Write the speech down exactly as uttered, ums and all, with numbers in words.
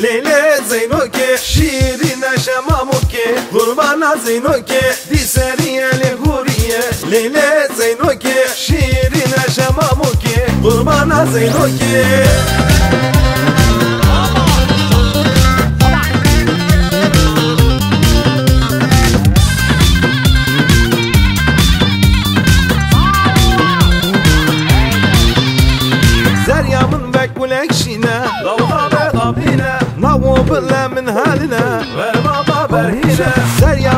Leyla Zeynoke şiirine şemamuke Kurbana Zeynoke diseriye leguriye Leyla Zeynoke şiirine şemamuke Kurbana Zeynoke Zeryamın ve kulekşine Lavha ve kabine Navu bile min haline Ve baba berhine Zeryamın